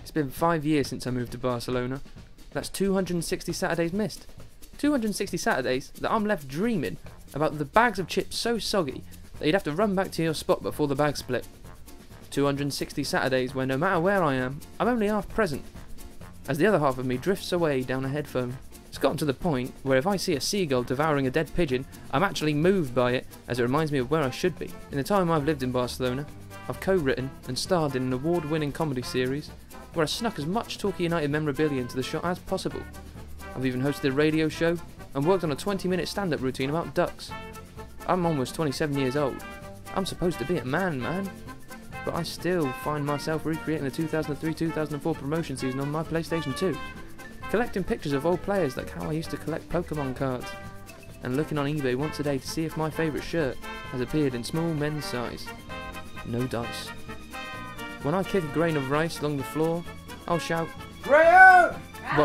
It's been 5 years since I moved to Barcelona. That's 260 Saturdays missed. 260 Saturdays that I'm left dreaming about the bags of chips so soggy that you'd have to run back to your spot before the bag split. 260 Saturdays where no matter where I am, I'm only half present, as the other half of me drifts away down a headphone. It's gotten to the point where if I see a seagull devouring a dead pigeon, I'm actually moved by it, as it reminds me of where I should be. In the time I've lived in Barcelona, I've co-written and starred in an award-winning comedy series where I snuck as much Torquay United memorabilia into the shot as possible. I've even hosted a radio show and worked on a 20-minute stand-up routine about ducks. I'm almost 27 years old. I'm supposed to be a man, but I still find myself recreating the 2003-2004 promotion season on my PlayStation 2, collecting pictures of old players like how I used to collect Pokemon cards, and looking on eBay once a day to see if my favourite shirt has appeared in small men's size. No dice. When I kick a grain of rice along the floor, I'll shout, "Graham!"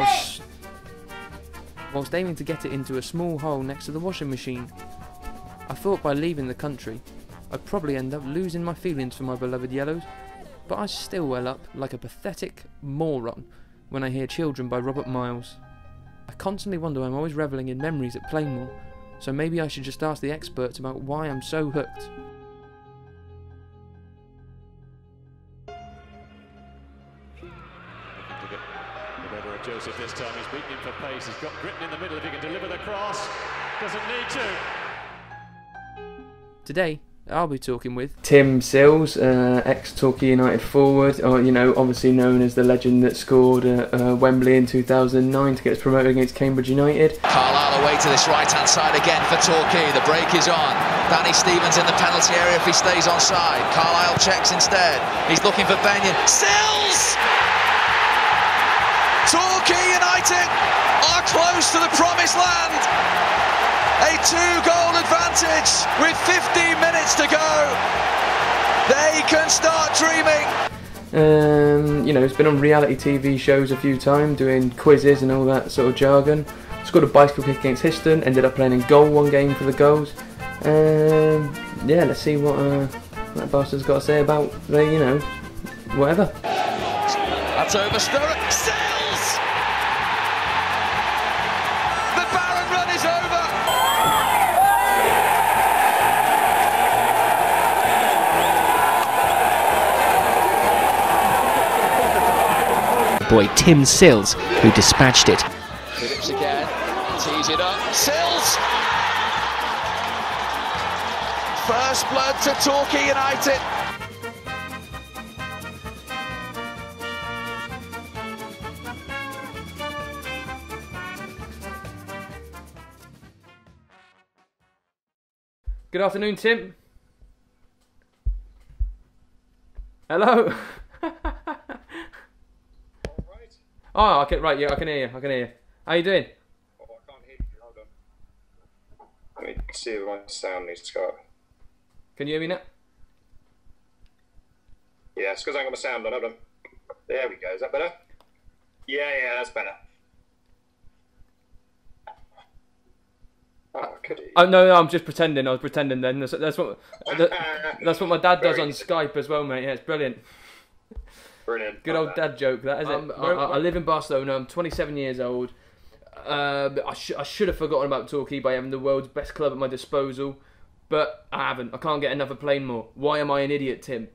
whilst aiming to get it into a small hole next to the washing machine. I thought by leaving the country, I'd probably end up losing my feelings for my beloved Yellows, but I still well up like a pathetic moron when I hear Children by Robert Miles. I constantly wonder why I'm always revelling in memories at Plainmoor, so maybe I should just ask the experts about why I'm so hooked. Joseph this time, he's beaten him for pace, he's got Gritton in the middle if he can deliver the cross, doesn't need to. Today, I'll be talking with Tim Sills, ex-Torquay United forward, or obviously known as the legend that scored at Wembley in 2009 to get us promoted against Cambridge United. Carlisle away to this right-hand side again for Torquay, the break is on. Danny Stevens in the penalty area if he stays onside. Carlisle checks instead, he's looking for Benyon. Sills! Torquay United are close to the promised land. A 2-goal advantage with 15 minutes to go. They can start dreaming. It's been on reality TV shows a few times, doing quizzes and all that sort of jargon. Scored a bicycle kick against Histon, ended up playing in goal one game for the Gulls. Let's see what that bastard's got to say about the, whatever. That's over Sturrock. Sills! The Barron run is over. Boy Tim Sills, who dispatched it. Phillips again, tees it up. Sills! First blood to Torquay United. Good afternoon, Tim. Hello. Oh, okay, right, yeah, I can hear you. How you doing? Oh, I can't hear you, hold on. Let me see if my sound needs to go up. Can you hear me now? Yeah, it's because I got my sound on, hold on. There we go, is that better? Yeah, that's better. Oh, I could hear you. Oh, no, I'm just pretending. I was pretending then. That's what my dad does on Skype as well, mate. Yeah, it's brilliant. Brilliant. Good old dad joke, that, is it? I live in Barcelona. I'm 27 years old. I should have forgotten about Torquay by having the world's best club at my disposal, but I haven't. I can't get enough of Plainmoor. Why am I an idiot, Tim?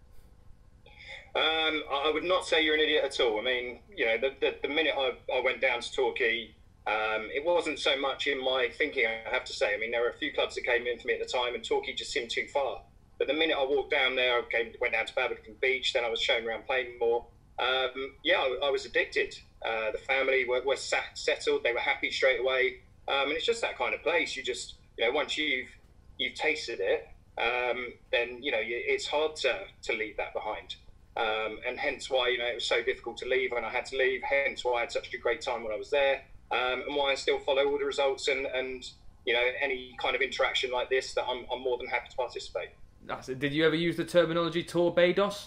I would not say you're an idiot at all. I mean, the minute I went down to Torquay, it wasn't so much in my thinking, I have to say. I mean, there were a few clubs that came in for me at the time, and Torquay just seemed too far. But the minute I walked down there, I went down to Barbican Beach, then I was shown around Plainmoor. I was addicted. The family were settled, they were happy straight away. And it's just that kind of place. You just, once you've tasted it, then, it's hard to leave that behind. And hence why, it was so difficult to leave when I had to leave, hence why I had such a great time when I was there. And why I still follow all the results and any kind of interaction like this, that I'm more than happy to participate. That's it. Did you ever use the terminology Torbados?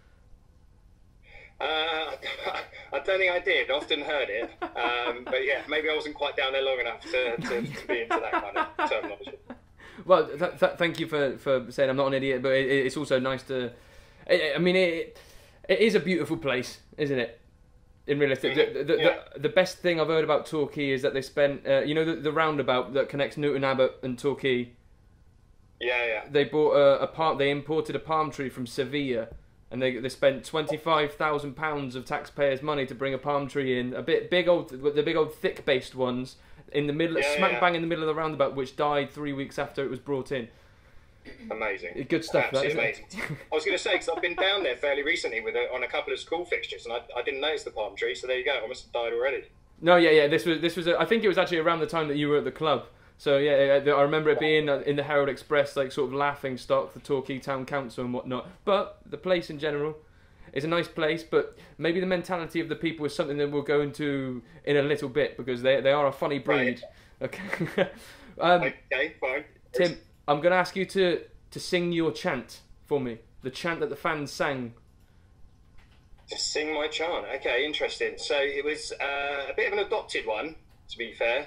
I don't think I did. I often heard it. But yeah, maybe I wasn't quite down there long enough to be into that kind of terminology. Well, thank you for saying I'm not an idiot, but it's also nice to... It's It is a beautiful place, isn't it? In realistic, the best thing I've heard about Torquay is that they spent, the roundabout that connects Newton Abbot and Torquay. Yeah. They bought They imported a palm tree from Sevilla, and they spent £25,000 of taxpayers' money to bring a palm tree in. The big old thick-based ones in the middle, smack bang in the middle of the roundabout, which died 3 weeks after it was brought in. Amazing. Good stuff. Absolutely amazing. I was going to say, because I've been down there fairly recently on a couple of school fixtures, and I didn't notice the palm tree, so there you go. I must have died already. No, yeah. This was. I think it was actually around the time that you were at the club. So yeah, I remember it being in the Herald Express, like sort of laughing stock, the Torquay Town Council and whatnot. But the place in general is a nice place. But maybe the mentality of the people is something that we'll go into in a little bit, because they are a funny breed. Right. Okay. Okay, fine. Tim, I'm going to ask you to sing your chant for me. The chant that the fans sang. To sing my chant. Okay, interesting. So it was a bit of an adopted one, to be fair.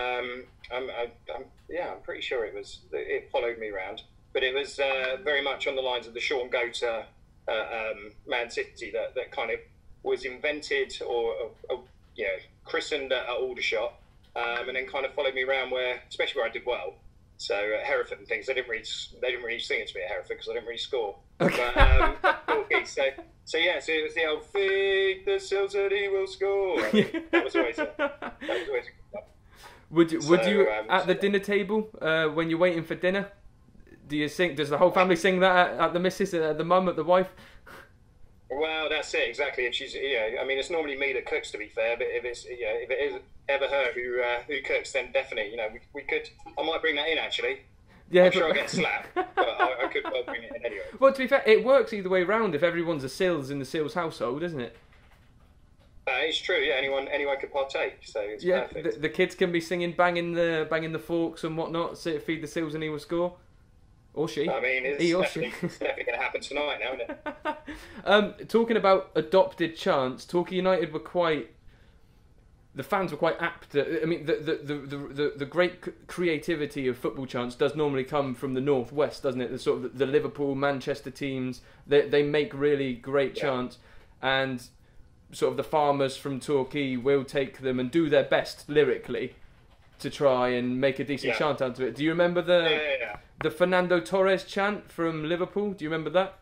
I'm pretty sure it followed me around. But it was very much on the lines of the Sean Gota Man City that kind of was invented or christened at Aldershot, and then kind of followed me around especially where I did well. So at Hereford and things, they didn't really sing it to me at Hereford because I didn't really score. Okay. But, so it was the old "Feed the Sills that he will score." I mean, that was always a Would you at the dinner table when you're waiting for dinner? Do you sing? Does the whole family sing that at the missus, at the mum, at the wife? Well, that's it exactly. If she's, I mean, it's normally me that cooks, to be fair. But if it is ever her who cooks, then definitely, we could. I might bring that in actually. Yeah, I'm sure I'll get slapped, but I could well bring it in anyway. Well, to be fair, it works either way round if everyone's a Sills in the Sills household, isn't it? It's true. Yeah, anyone could partake, so it's perfect. The kids can be singing, banging the forks and whatnot. Feed the Sills and he will score. Or she. I mean, it's definitely going to happen tonight now, isn't it? Talking about adopted chants, Torquay United the fans were quite apt. I mean, the great creativity of football chants does normally come from the northwest, doesn't it? The sort of the Liverpool, Manchester teams, they make really great chants, and sort of the farmers from Torquay will take them and do their best lyrically to try and make a decent chant out of it. Do you remember the Fernando Torres chant from Liverpool? Do you remember that?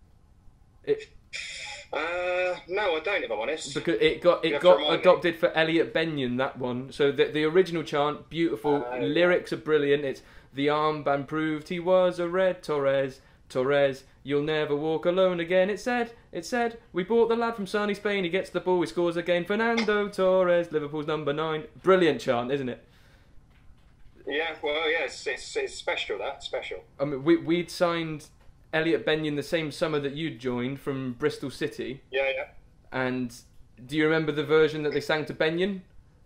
No, I don't, if I'm honest. Because it got adopted for Elliot Benyon, that one. So the original chant, beautiful, lyrics are brilliant. It's the armband proved he was a red Torres, you'll never walk alone again. It said, we bought the lad from sunny Spain, he gets the ball, he scores again. Fernando Torres, Liverpool's number 9. Brilliant chant, isn't it? Yeah, well, yeah, it's special, special. I mean, we'd signed Elliot Benyon the same summer that you'd joined from Bristol City. Yeah. And do you remember the version that they sang to Benyon?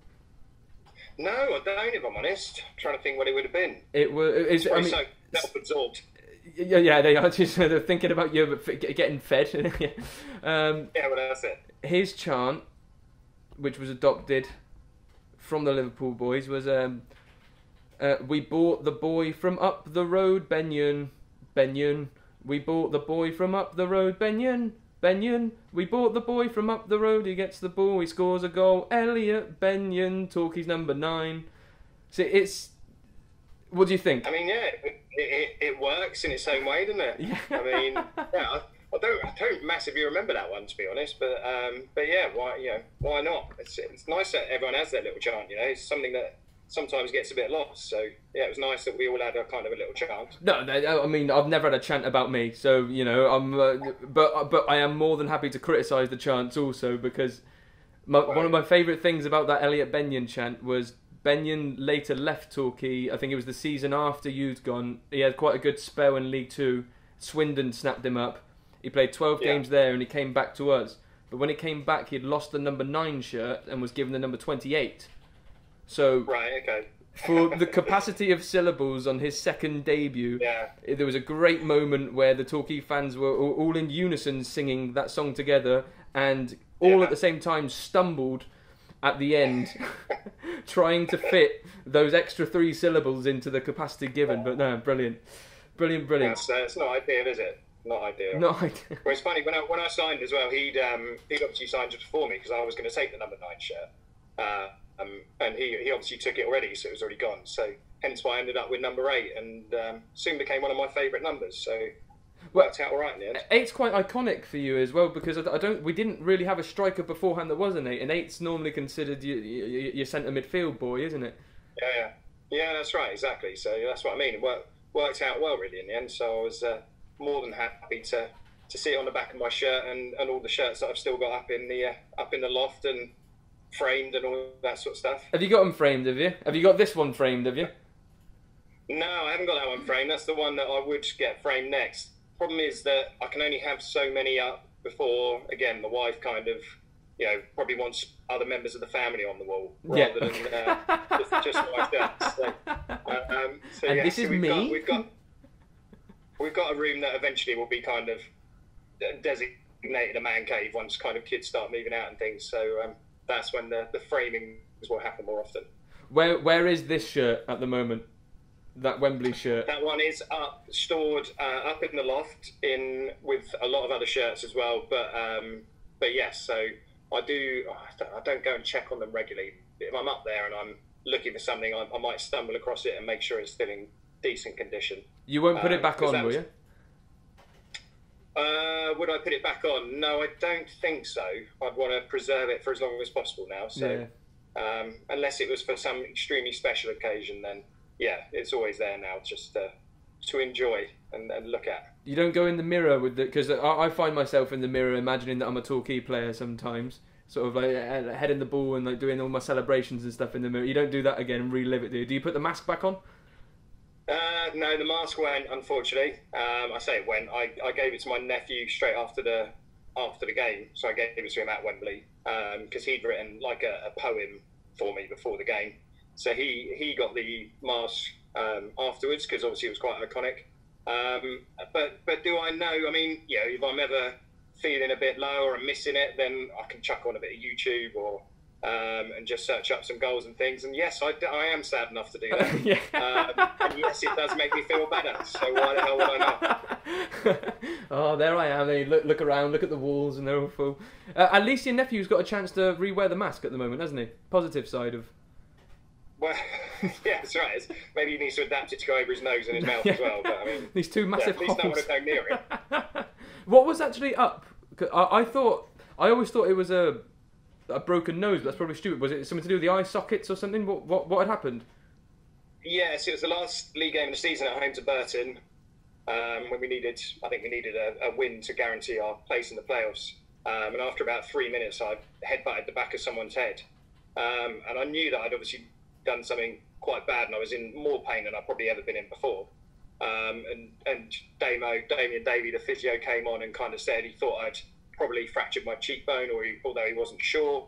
No, I don't, if I'm honest. I'm trying to think what it would have been. It's so self-absorbed. Yeah, they are just they're thinking about you getting fed. Yeah, well, that's it. His chant, which was adopted from the Liverpool boys, was we bought the boy from up the road, Benyon. We bought the boy from up the road, Benyon. We bought the boy from up the road, he gets the ball, he scores a goal. Elliot Benyon, Torquay's number 9. So it's... What do you think? I mean, yeah, it works in its own way, doesn't it? Yeah. I mean, I don't massively remember that one, to be honest, but yeah, why not? It's nice that everyone has their little chant, It's something that sometimes gets a bit lost. So yeah, it was nice that we all had a kind of a little chant. No, I mean, I've never had a chant about me, so but I am more than happy to criticise the chants also, because one of my favourite things about that Elliot Benyon chant was Benyon later left Torquay. I think it was the season after you'd gone. He had quite a good spell in League 2. Swindon snapped him up. He played 12 games there and he came back to us. But when he came back, he'd lost the number 9 shirt and was given the number 28. So, right, okay. For the capacity of syllables on his second debut, there was a great moment where the Torquay fans were all in unison singing that song together, and all at the same time stumbled at the end, trying to fit those extra 3 syllables into the capacity given. But no, brilliant. It's not ideal, is it? not ideal. Not ideal. Well, it's funny when I signed as well. He'd obviously signed just before me because I was going to take the number 9 shirt, and he obviously took it already, so it was already gone. So hence why I ended up with number 8, and soon became one of my favourite numbers. So worked out all right in the end. 8's quite iconic for you as well, because we didn't really have a striker beforehand that was an 8, and 8's normally considered your centre midfield boy, isn't it? Yeah, that's right, exactly. So that's what I mean. It worked out well really in the end. So I was more than happy to see it on the back of my shirt, and all the shirts that I've still got up in the loft and framed and all that sort of stuff. Have you got them framed? Have you? Have you got this one framed? Have you? No, I haven't got that one framed. That's the one that I would get framed next. Problem is that I can only have so many up before, again, the wife kind of, probably wants other members of the family on the wall rather than just myself. So, and this is me. We've got a room that eventually will be kind of designated a man cave once kind of kids start moving out and things. So that's when the framing will happen more often. Where is this shirt at the moment? That Wembley shirt. That one is stored up in the loft with a lot of other shirts as well. But yes, so I don't go and check on them regularly. If I'm up there and I'm looking for something, I might stumble across it and make sure it's still in decent condition. You won't put it back on, will you? Would I put it back on? No, I don't think so. I'd want to preserve it for as long as possible now. So unless it was for some extremely special occasion, then yeah, it's always there now, just to enjoy and look at. You don't go in the mirror with it, because I find myself in the mirror imagining that I'm a Torquay player sometimes, sort of like heading the ball and like doing all my celebrations and stuff in the mirror. You don't do that again and relive it, do you? Do you put the mask back on? No, the mask went, unfortunately. I say it went. I gave it to my nephew straight after the game, so I gave it to him at Wembley because he'd written like a poem for me before the game. So he got the mask afterwards because obviously it was quite iconic. But do I know? I mean, if I'm ever feeling a bit low or I'm missing it, then I can chuck on a bit of YouTube or and just search up some goals and things. And yes, I am sad enough to do that. And yes, it does make me feel better. So why the hell would I not? Oh, there I am. They look around, look at the walls, and they're all full. At least your nephew's got a chance to re-wear the mask at the moment, hasn't he? Positive side of. Well, yeah, that's right. Maybe he needs to adapt it to go over his nose and his mouth as well. But I mean, these two massive at least holes. I want to go near it. What was actually up? I always thought it was a broken nose, but that's probably stupid. Was it something to do with the eye sockets or something? What had happened? Yes, it was the last league game of the season at home to Burton when I think we needed a win to guarantee our place in the playoffs. And after about 3 minutes, I headbutted the back of someone's head, and I knew that I'd obviously done something quite bad, and I was in more pain than I'd probably ever been in before. And Damien Davey, the physio, came on and kind of said he thought I'd probably fractured my cheekbone, although he wasn't sure.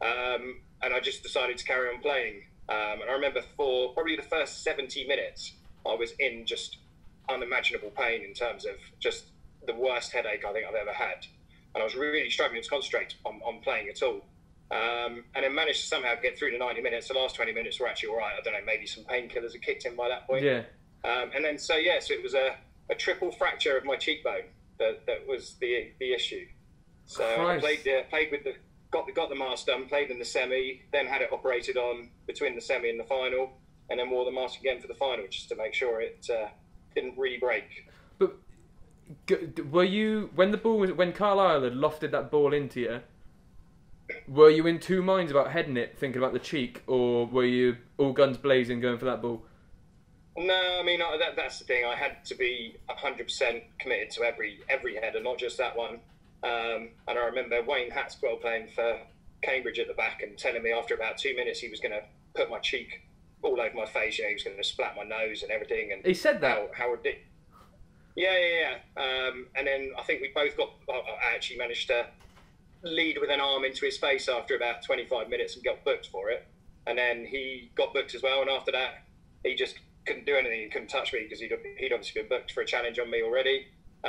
And I just decided to carry on playing. And I remember for probably the first 70 minutes, I was in just unimaginable pain in terms of just the worst headache I think I've ever had. And I was really struggling to concentrate on playing at all. And then managed to somehow get through the 90 minutes. The last 20 minutes were actually all right. I don't know, maybe some painkillers had kicked in by that point. Yeah. And then, so it was a triple fracture of my cheekbone that was the issue. So Christ. I played with got the mask done, played in the semi, then had it operated on between the semi and the final, and then wore the mask again for the final just to make sure it didn't really break. But were you, when Carlisle had lofted that ball into you, were you in two minds about heading it, thinking about the cheek, or were you all guns blazing going for that ball? No, I mean that's the thing. I had to be 100% committed to every header, not just that one. And I remember Wayne Hatswell playing for Cambridge at the back and telling me after about 2 minutes he was going to put my cheek all over my face. He was going to splat my nose and everything. And he said that. How ridiculous. Yeah. And then I think we both I actually managed to lead with an arm into his face after about 25 minutes and got booked for it. And then he got booked as well. And after that, he just couldn't do anything. He couldn't touch me because he'd obviously been booked for a challenge on me already.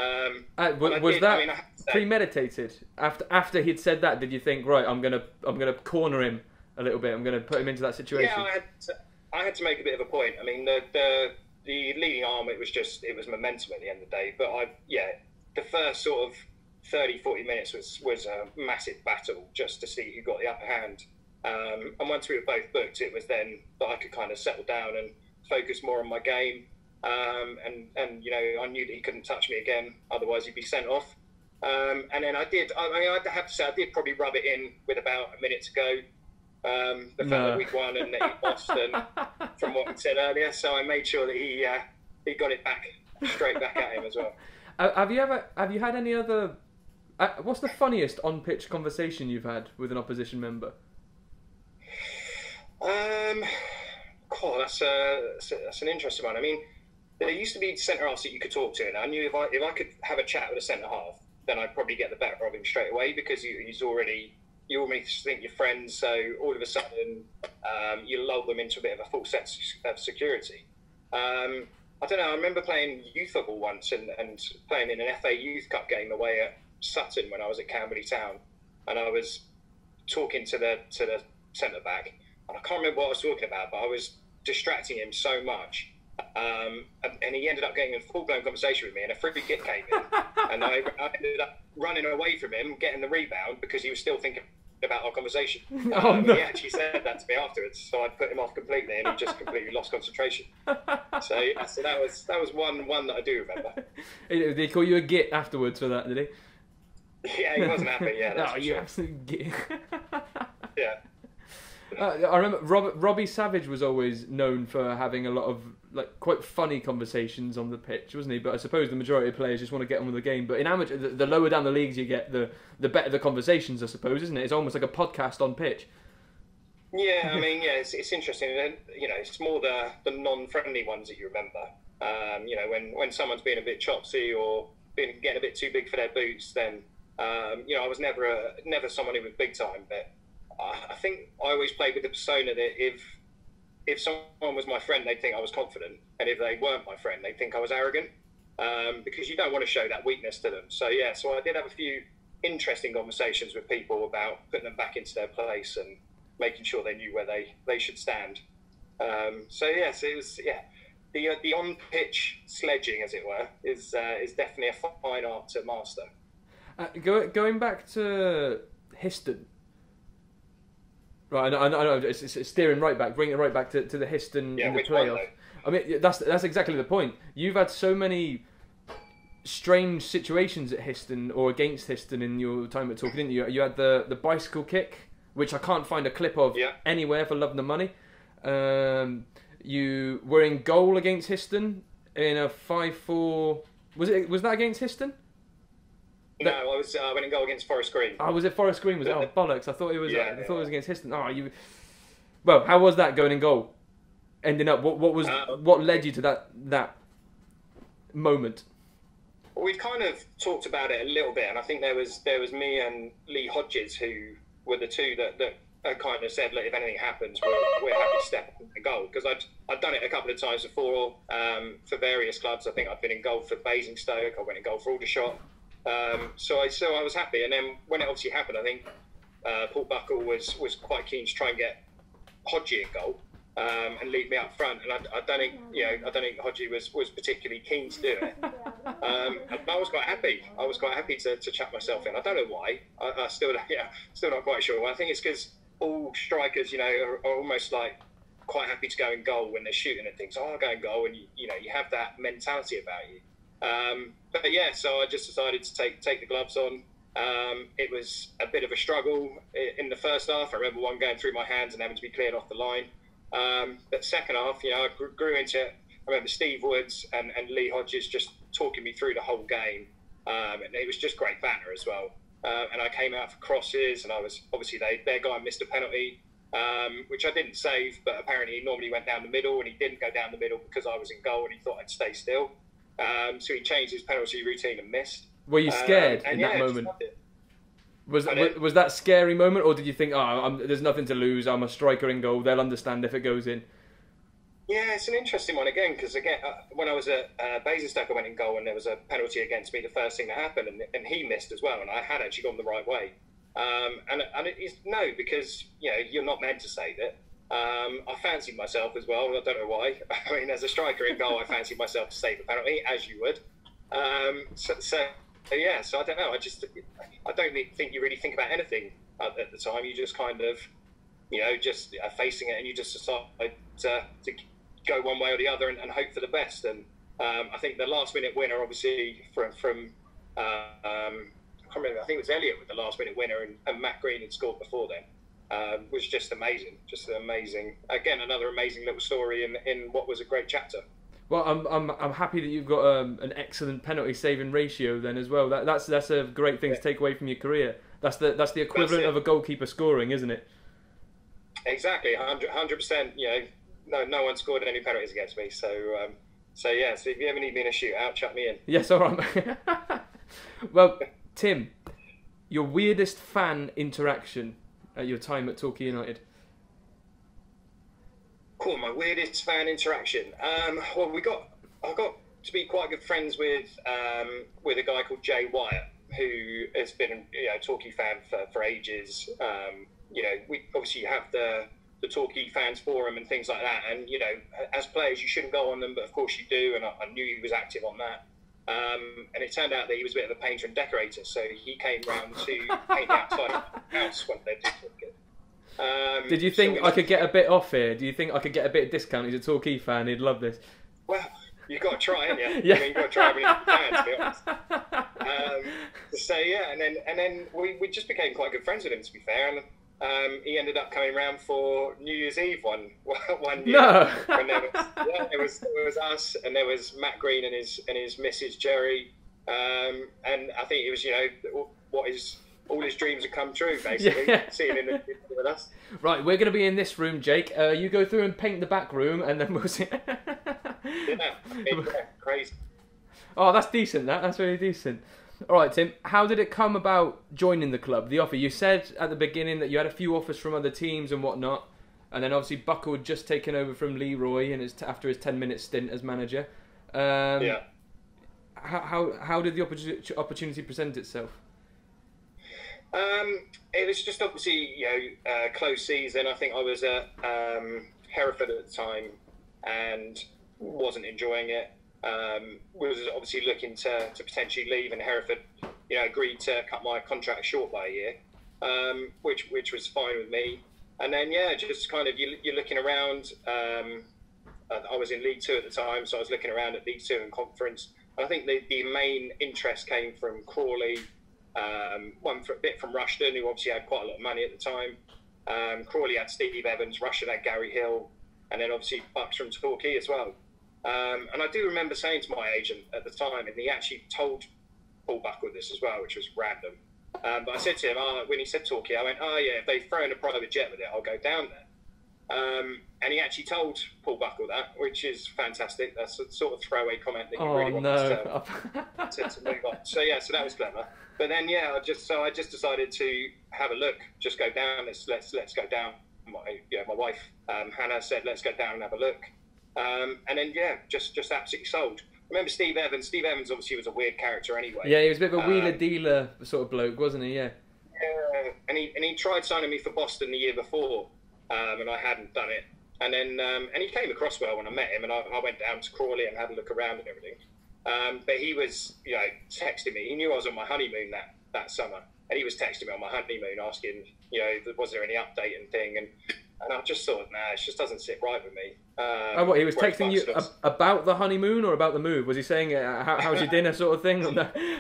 Was that premeditated? After he'd said that, did you think, right, I'm gonna corner him a little bit, I'm gonna put him into that situation? Yeah, I had to make a bit of a point. I mean, the leading arm, it was momentum at the end of the day. But the first sort of 30-40 minutes was a massive battle just to see who got the upper hand. And once we were both booked, it was then that I could kind of settle down and focus more on my game. And you know, I knew that he couldn't touch me again, otherwise he'd be sent off. And then I have to say, I did probably rub it in with about a minute to go. The fact that we'd won and that he lost, and from what he said earlier, so I made sure that he got it back straight back at him as well. Have you had any other? What's the funniest on-pitch conversation you've had with an opposition member? That's an interesting one. I mean, there used to be centre halves that you could talk to, and I knew if I could have a chat with a centre half, then I'd probably get the better of him straight away, because you already think you're friends. So all of a sudden, you lull them into a bit of a false sense of security. I don't know. I remember playing youth football once and playing in an FA Youth Cup game away at Sutton when I was at Camberley Town, and I was talking to the centre back, and I can't remember what I was talking about, but I was distracting him so much, and he ended up getting a full-blown conversation with me, and a free kick came in, and I ended up running away from him, getting the rebound, because he was still thinking about our conversation. No. He actually said that to me afterwards, so I put him off completely, and he just completely lost concentration. So yeah, so that was one that I do remember. Did he call you a git afterwards for that? Did he? Yeah, he wasn't happy. Yeah, that's for you sure. absolute git. Yeah. I remember Robbie Savage was always known for having a lot of quite funny conversations on the pitch, wasn't he? But I suppose the majority of players just want to get on with the game. But in amateur, the lower down the leagues you get, the better the conversations, I suppose, isn't it? It's almost like a podcast on pitch. Yeah, I mean, yeah, it's interesting. You know, it's more the non-friendly ones that you remember. You know, when someone's being a bit chopsy or getting a bit too big for their boots, then you know, I was never someone who was big time, but I think I always played with the persona that if someone was my friend, they'd think I was confident, and if they weren't my friend, they'd think I was arrogant, because you don't want to show that weakness to them. So yeah, so I did have a few interesting conversations with people about putting them back into their place and making sure they knew where they should stand. So yes, it was the on-pitch sledging, as it were, is definitely a fine art to master. Going back to Histon. Right, I know it's steering right back, bringing it right back to the Histon in the playoff. I mean, that's exactly the point. You've had so many strange situations at Histon or against Histon in your time at Torquay, didn't you? You had the bicycle kick, which I can't find a clip of anywhere for love nor money. You were in goal against Histon in a 5-4. Was that against Histon? No, I went in goal against Forest Green. Oh, was it Forest Green? Was it? Oh, bollocks! I thought it was. I thought it was against Histon. Oh, Well, how was that going in goal? Ending up, what led you to that moment? Well, we'd kind of talked about it a little bit, and I think there was me and Lee Hodges who were the two that kind of said, look, if anything happens, we're happy to step in the goal, because I'd done it a couple of times before for various clubs. I think I'd been in goal for Basingstoke. I went in goal for Aldershot. So I was happy, and then when it obviously happened, I think Paul Buckle was quite keen to try and get Hodgie in goal and leave me up front, and I don't think Hodgie was particularly keen to do it. But I was quite happy. I was quite happy to chuck myself in. I don't know why. I still not quite sure. I think it's because all strikers, are almost like quite happy to go in goal when they're shooting and things. I'll go in goal, and you have that mentality about you. But yeah, so I just decided to take the gloves on. It was a bit of a struggle in the first half. I remember one going through my hands and having to be cleared off the line. But second half, I grew into it. I remember Steve Woods and Lee Hodges just talking me through the whole game. And it was just great banter as well. And I came out for crosses, and I was obviously their guy missed a penalty, which I didn't save, but apparently he normally went down the middle, and he didn't go down the middle because I was in goal and he thought I'd stay still. So he changed his penalty routine and missed. Were you scared in that moment? Was that scary moment, or did you think, there's nothing to lose, I'm a striker in goal, they'll understand if it goes in? Yeah, it's an interesting one again, because when I was at Basingstoke, I went in goal and there was a penalty against me, the first thing that happened, and he missed as well, and I had actually gone the right way. And it is no, because you're not meant to save it. I fancied myself as well. I don't know why. I mean, as a striker in goal, I fancied myself to save a penalty, as you would. So yeah, so I don't know. I don't think you really think about anything at the time. You just kind of, just are facing it, and you just decide to go one way or the other and hope for the best. And I think the last minute winner, obviously from I can't remember. I think it was Elliot with the last minute winner, and Matt Green had scored before then. Was just amazing. Just amazing. Again, another amazing little story in what was a great chapter. Well, I'm happy that you've got an excellent penalty saving ratio then as well. That's a great thing to take away from your career. That's the equivalent of a goalkeeper scoring, isn't it? Exactly, 100%. No one scored any penalties against me. So yeah. So if you ever need me in a shootout, chuck me in. Yes, all right. Well, Tim, your weirdest fan interaction at your time at Torquay United. Cool, my weirdest fan interaction. Well, I got to be quite good friends with a guy called Jay Wyatt, who has been a Torquay fan for ages. We obviously have the Torquay fans forum and things like that, and as players you shouldn't go on them, but of course you do, and I knew he was active on that. And it turned out that he was a bit of a painter and decorator, so he came round to paint the outside of the house when they did Torquay. Did you think I could get a bit off here? Do you think I could get a bit of discount? He's a Torquay fan, he'd love this. Well, you've got to try, haven't you? Yeah. I mean, you've got to try everything you can, to be honest. So yeah, and then we just became quite good friends with him, to be fair. And he ended up coming round for New Year's Eve one year. No. When it was us, and there was Matt Green and his missus Jerry, and I think it was all his dreams have come true, basically. Yeah. Seeing him with us. Right, we're going to be in this room, Jake. You go through and paint the back room, and then we'll see. Yeah, crazy. Oh, that's decent. That's really decent. All right, Tim. How did it come about joining the club? The offer. You said at the beginning that you had a few offers from other teams and whatnot, and then obviously Buckle had just taken over from Leroy and after his 10-minute stint as manager. Yeah. How did the opportunity present itself? It was just obviously, close season. I think I was at Hereford at the time and wasn't enjoying it. Was obviously looking to potentially leave, and Hereford, agreed to cut my contract short by a year, which was fine with me. And then just kind of you're looking around. I was in League Two at the time, so I was looking around at League Two and Conference. And I think the main interest came from Crawley. One for a bit from Rushden, who obviously had quite a lot of money at the time. Crawley had Steve Evans, Rushden had Gary Hill, and then obviously Bucks from Torquay as well. And I do remember saying to my agent at the time, and he actually told Paul Buckle this as well, which was random. But I said to him, when he said Torquay, I went, if they throw in a private jet with it, I'll go down there. And he actually told Paul Buckle that, which is fantastic. That's a sort of throwaway comment that you really want to move on. So so that was clever. But then I just decided to have a look, just go down. Let's go down. My wife Hannah said, let's go down and have a look. And then just absolutely sold. Remember Steve Evans? Steve Evans obviously was a weird character anyway. Yeah, he was a bit of a wheeler dealer sort of bloke, wasn't he? Yeah. Yeah, and he tried signing me for Boston the year before, and I hadn't done it. And then and he came across well when I met him, and I went down to Crawley and had a look around and everything. But he was, texting me. He knew I was on my honeymoon that summer, and he was texting me on my honeymoon, asking, was there any update and thing, and I just thought, it just doesn't sit right with me. What, he was texting you about the honeymoon or about the move? Was he saying, how's your dinner sort of thing?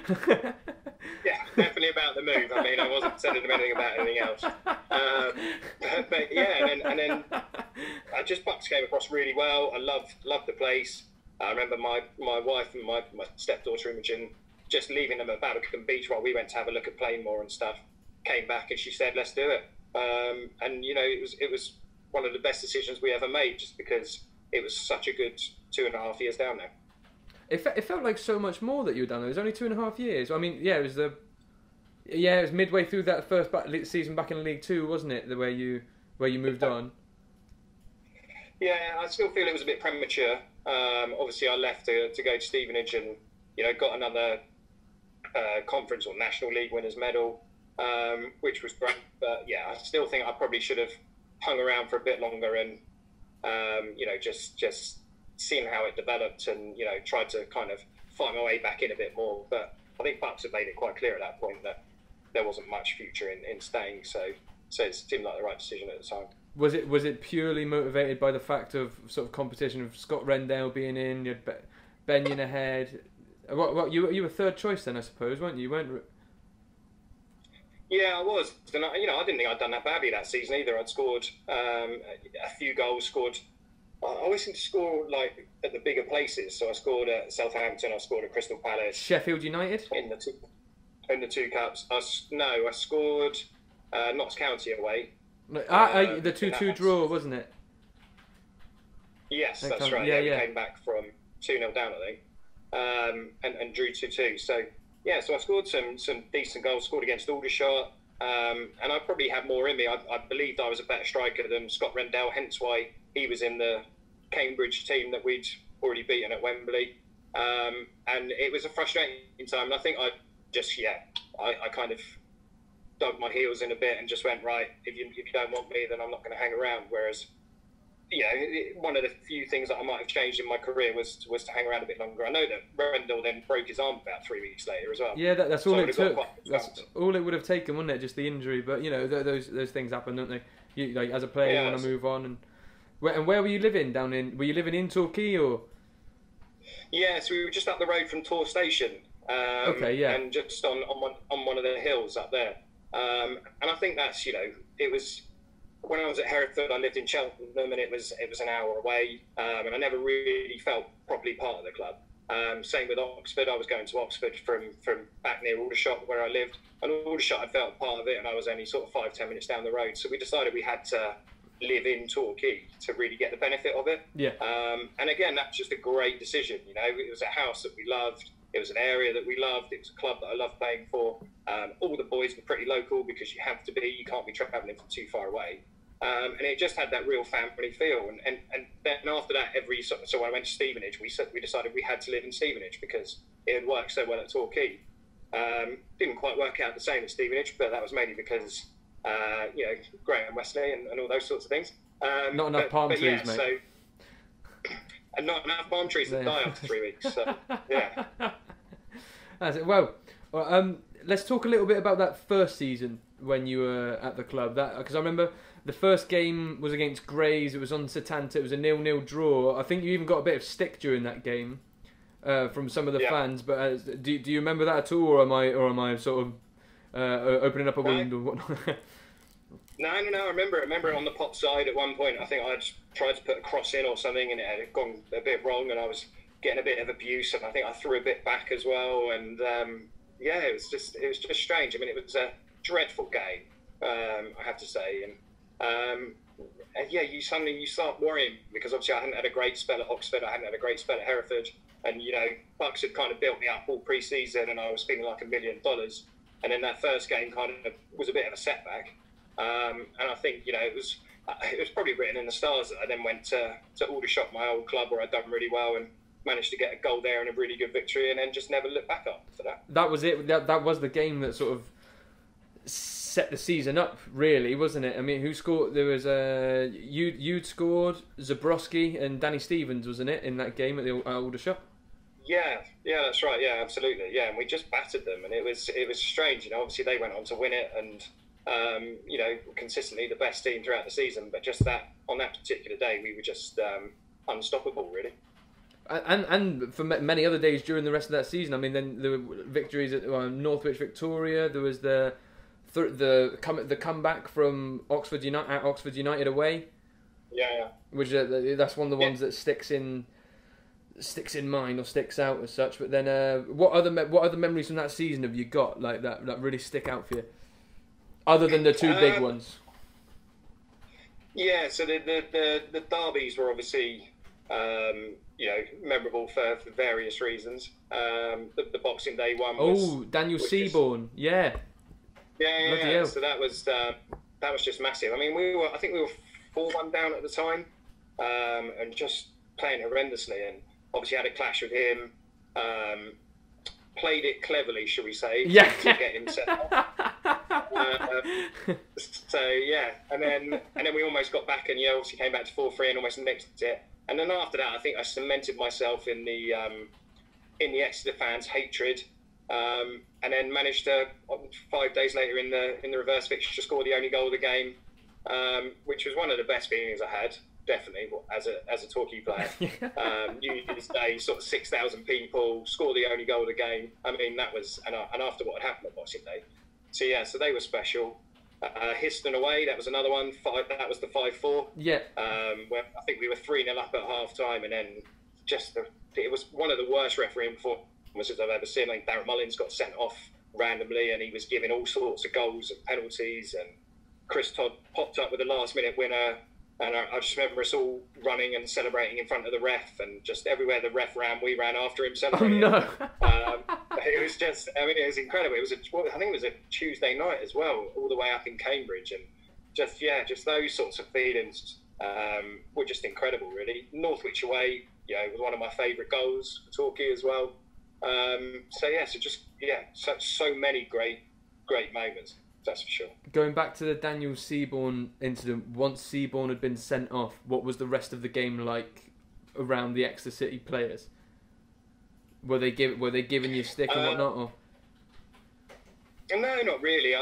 Yeah, definitely about the move. I mean, I wasn't telling him anything about anything else. But yeah, and then Bucks came across really well. I loved the place. I remember my wife and my stepdaughter Imogen just leaving them at Barbican Beach while we went to have a look at Plainmoor and stuff. Came back and she said, let's do it. And it was one of the best decisions we ever made, just because it was such a good 2.5 years down there. It felt like so much more that you were down there. It was only 2.5 years. I mean, it was midway through that first season back in League Two, wasn't it? Where you moved on. Yeah, I still feel it was a bit premature. Obviously, I left to go to Stevenage and got another conference or National League winners medal, which was great. But I still think I probably should have hung around for a bit longer and just seeing how it developed and tried to kind of find my way back in a bit more. But I think Bucks had made it quite clear at that point that there wasn't much future in staying. So it seemed like the right decision at the time. Was it purely motivated by the fact of sort of competition of Scott Rendell being in, you had Benyon ahead? What you were third choice then, I suppose, weren't you? You weren't. Yeah, I was. And I didn't think I'd done that badly that season either. I'd scored a few goals. I always seem to score like at the bigger places. So I scored at Southampton. I scored at Crystal Palace. Sheffield United in the two cups. I scored Notts County away. The 2-2 draw, wasn't it? Yes, that's right. Yeah, we came back from 2-0 down, I think, and drew 2-2. So yeah, so I scored some decent goals. Scored against Aldershot, and I probably had more in me. I believed I was a better striker than Scott Rendell, hence why he was in the Cambridge team that we'd already beaten at Wembley. And it was a frustrating time. And I think I kind of dug my heels in a bit and just went, right, if you don't want me, then I'm not going to hang around. Whereas, one of the few things that I might have changed in my career was to hang around a bit longer. I know that Rendell then broke his arm about 3 weeks later as well. Yeah, that's all it took. That's all it would have taken, wouldn't it? Just the injury. But those things happen, don't they? You, like as a player, you want to move on. And where were you living? Were you living in Torquay or? Yeah, so we were just up the road from Tor Station. Okay, yeah. And just on one of the hills up there. And I think that's it was. When I was at Hereford, I lived in Cheltenham, and it was an hour away, and I never really felt properly part of the club. Same with Oxford. I was going to Oxford from back near Aldershot, where I lived, and Aldershot I felt part of it, and I was only sort of 5-10 minutes down the road. So we decided we had to live in Torquay to really get the benefit of it. Yeah. And again, that's just a great decision. It was a house that we loved. It was an area that we loved. It was a club that I loved playing for. All the boys were pretty local because you have to be. You can't be travelling from too far away. And it just had that real family feel. And then after that, so when I went to Stevenage, we decided we had to live in Stevenage because it had worked so well at Torquay. Didn't quite work out the same at Stevenage, but that was mainly because Graham Wesley and all those sorts of things. Not enough palm trees, mate. So, and not enough palm trees that die after 3 weeks. So, yeah. That's it. Well, let's talk a little bit about that first season when you were at the club. Because I remember the first game was against Grays. It was on Setanta. It was a 0-0 draw. I think you even got a bit of stick during that game from some of the fans. But do you remember that at all, or am I sort of opening up a wound or whatnot? No. I remember it on the pop side at one point. I think I'd tried to put a cross in or something, and it had gone a bit wrong, and I was getting a bit of abuse, and I think I threw a bit back as well. And it was just strange. I mean, it was a dreadful game, I have to say. And you start worrying because obviously I hadn't had a great spell at Oxford, I hadn't had a great spell at Hereford, and Bucks had kind of built me up all pre-season, and I was feeling like $1 million. And then that first game kind of was a bit of a setback. And I think it was probably written in the stars that I then went to Aldershot, my old club, where I'd done really well and managed to get a goal there and a really good victory, and then just never looked back after that. That was it. That was the game that sort of set the season up, really, wasn't it? I mean, who scored? There was you'd scored, Zabrowski and Danny Stevens, wasn't it, in that game at Aldershot? Yeah, that's right. Yeah, absolutely. Yeah, and we just battered them, and it was strange. Obviously they went on to win it, and consistently the best team throughout the season. But just that on that particular day, we were just unstoppable, really. And for many other days during the rest of that season. I mean, then there were victories at Northwich Victoria. There was the comeback from Oxford United away. Yeah. Which that's one of the ones that sticks in mind or sticks out as such. But then, what other memories from that season have you got like that really stick out for you, other than the two big ones? Yeah. So the derbies were obviously memorable for various reasons. The Boxing Day one was Daniel Seabourne. Yeah. So that was just massive. I mean, I think we were 4-1 down at the time, and just playing horrendously, and obviously had a clash with him. Played it cleverly, shall we say, to get him set up. And then we almost got back, and obviously came back to 4-3 and almost nicked it. And then after that, I think I cemented myself in the Exeter fans' hatred. and then managed to 5 days later in the reverse fixture score the only goal of the game, which was one of the best feelings I had. Definitely, as a Torquay player. New Year's Day, sort of 6,000 people, score the only goal of the game. I mean, that was, and after what had happened at Boxing Day. So yeah, so they were special. Histon away, that was another one. That was the 5-4. Yeah. Where I think we were 3-0 up at half time, and then it was one of the worst refereeing performances I've ever seen. I think Darren Mullins got sent off randomly, and he was giving all sorts of goals and penalties, and Chris Todd popped up with a last-minute winner. And I just remember us all running and celebrating in front of the ref, and just everywhere the ref ran, we ran after him celebrating. Oh, no. It was just, I mean, it was incredible. It was I think it was a Tuesday night as well, all the way up in Cambridge, and just those sorts of feelings were just incredible, really. Northwich away, was one of my favourite goals for Torquay as well. So many great moments. That's for sure. Going back to the Daniel Seabourne incident, once Seabourne had been sent off, what was the rest of the game like around the Exeter City players? Were they giving you stick and whatnot? Or? No, not really.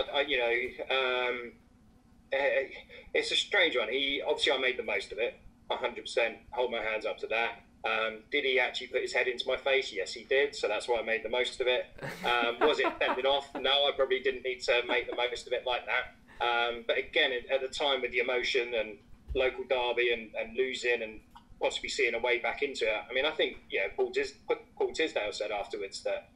It's a strange one. I made the most of it, 100%. Hold my hands up to that. Did he actually put his head into my face? Yes, he did. So that's why I made the most of it. Was it sending off? No, I probably didn't need to make the most of it like that. But again, at the time with the emotion and local derby and losing and possibly seeing a way back into it, I mean, I think Paul Tisdale said afterwards that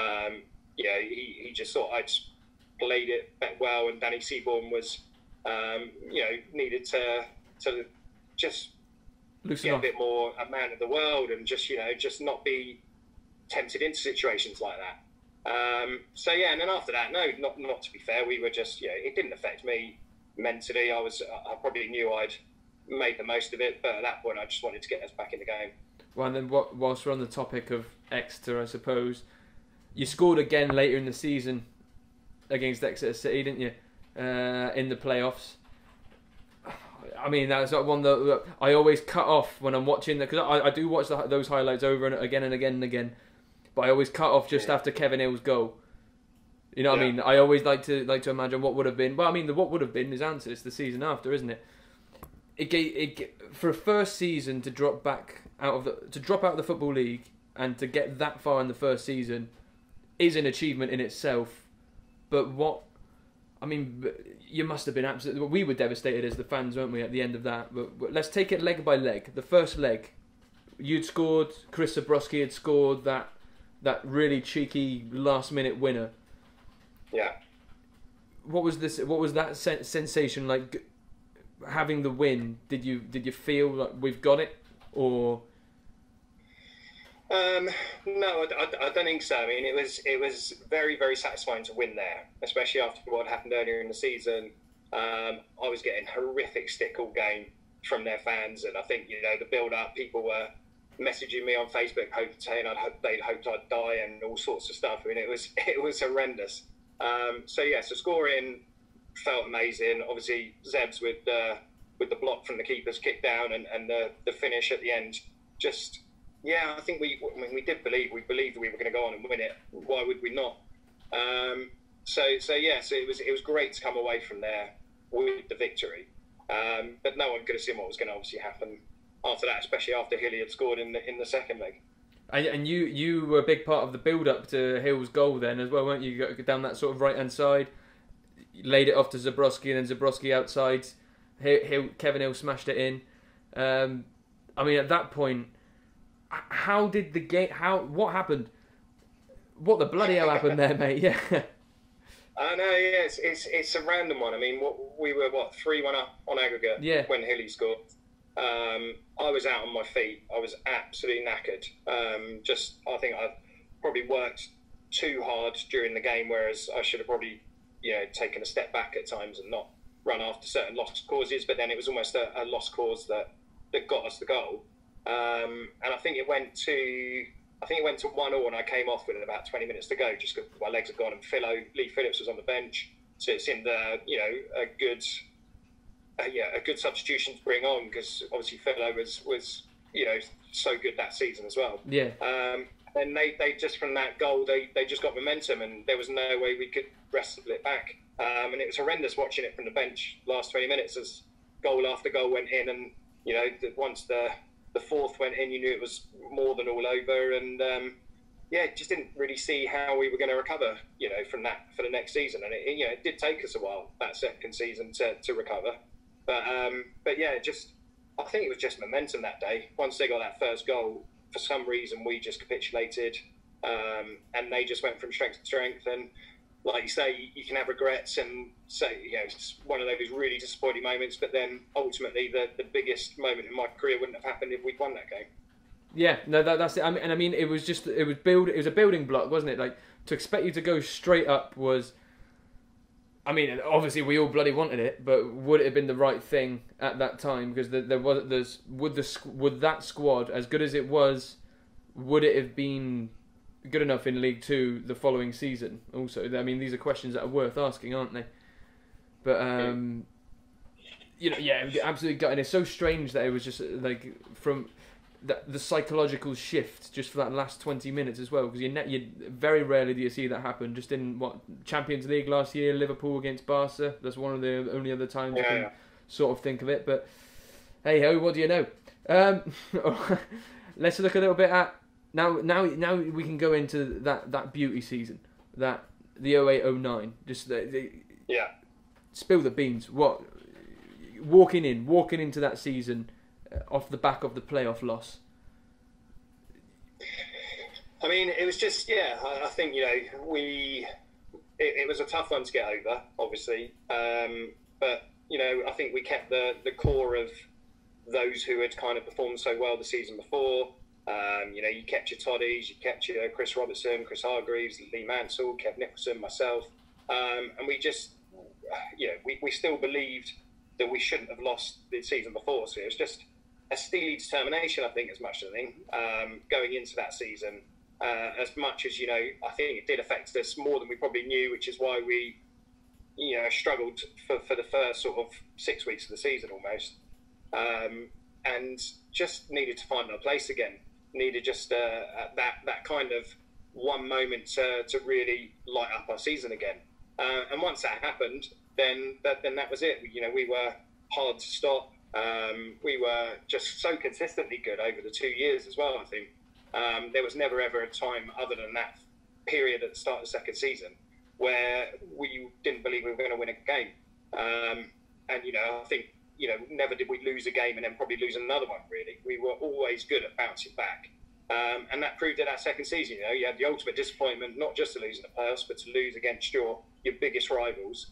he just thought I'd played it well, and Danny Seabourne was needed to just get a bit more a man of the world and just not be tempted into situations like that. And then after that, no, not to be fair, we were just it didn't affect me mentally. I probably knew I'd made the most of it, but at that point I just wanted to get us back in the game. Well, and then whilst we're on the topic of Exeter, I suppose you scored again later in the season against Exeter City, didn't you? In the playoffs. I mean, that was one that I always cut off when I'm watching, because I do watch those highlights over and again and again and again, but I always cut off just after Kevin Hill's goal. You know what I mean? I always like to imagine what would have been. Well, I mean, what would have been is answers the season after, isn't it? For a first season to drop out of the Football League and to get that far in the first season is an achievement in itself. But you must have been absolutely... We were devastated as the fans, weren't we, at the end of that? But let's take it leg by leg. The first leg, you'd scored, Chris Zabrowski had scored that really cheeky last-minute winner. Yeah. What was that sensation like, having the win? Did you feel like we've got it, or...? No, I don't think so. I mean, it was very, very satisfying to win there, especially after what happened earlier in the season. I was getting horrific stick all game from their fans, and I think the build-up, people were messaging me on Facebook saying they'd hoped I'd die and all sorts of stuff. I mean, it was horrendous. So scoring felt amazing. Obviously, Zeb's with the block from the keeper's kick down and the finish at the end, just. Yeah, I think we believed that we were going to go on and win it. Why would we not? So it was great to come away from there with the victory. But no one could have seen what was going to obviously happen after that, especially after Hilly had scored in the second leg. And you were a big part of the build-up to Hill's goal then as well, weren't you? You got down that sort of right-hand side, laid it off to Zabrowski, and then Zabrowski outside. Kevin Hill smashed it in. I mean, at that point... How did the game? What happened? What the bloody hell happened there, mate? Yeah. I know. Yeah, it's a random one. I mean, we were 3-1 up on aggregate when Hilly scored. I was out on my feet. I was absolutely knackered. I think I probably worked too hard during the game, whereas I should have probably taken a step back at times and not run after certain lost causes. But then it was almost a lost cause that got us the goal. And I think it went to 1-1, and I came off with about 20 minutes to go, just because my legs had gone. And Lee Phillips was on the bench, so it seemed a good substitution to bring on, because obviously Philo was so good that season as well. Yeah. then they just from that goal they just got momentum, and there was no way we could wrestle it back. And it was horrendous watching it from the bench last 20 minutes as goal after goal went in, and once the fourth went in, you knew it was more than all over, and just didn't really see how we were going to recover, from that for the next season. And it did take us a while, that second season, to recover. But I think it was just momentum that day. Once they got that first goal, for some reason we just capitulated, and they just went from strength to strength. And like you say, you can have regrets and say, it's one of those really disappointing moments, but then ultimately the biggest moment in my career wouldn't have happened if we'd won that game. Yeah, no, that's it. I mean, it was a building block, wasn't it? Like, to expect you to go straight up was, I mean, obviously we all bloody wanted it, but would it have been the right thing at that time? Because would that squad, as good as it was, would it have been good enough in League Two the following season? Also, I mean, these are questions that are worth asking, aren't they? But absolutely gutting. It's so strange that it was just like from the psychological shift just for that last 20 minutes as well, because you very rarely do you see that happen. Just in Champions League last year, Liverpool against Barca. That's one of the only other times you can sort of think of it. But hey ho, what do you know? Let's look a little bit at now we can go into that beauty season, the 08-09. Just spill the beans. What walking into that season off the back of the playoff loss? I mean, it was just, I think, it was a tough one to get over, obviously. But, I think we kept the core of those who had kind of performed so well the season before. You kept your Toddies, you kept your Chris Robertson, Chris Hargreaves, Lee Mansell, Kev Nicholson, myself. And we just, we still believed that we shouldn't have lost the season before. So it was just a steely determination, I think, as much as anything, going into that season. As much as, I think it did affect us more than we probably knew, which is why we, struggled for the first sort of 6 weeks of the season almost. And just needed to find our place again. Needed just that kind of one moment to really light up our season again. And once that happened, then that was it. We were hard to stop. We were just so consistently good over the 2 years as well, I think. There was never ever a time other than that period at the start of the second season where we didn't believe we were going to win a game. And, I think, never did we lose a game and then probably lose another one, really. We were always good at bouncing back. And that proved it that second season. You had the ultimate disappointment, not just to lose in the playoffs, but to lose against your biggest rivals.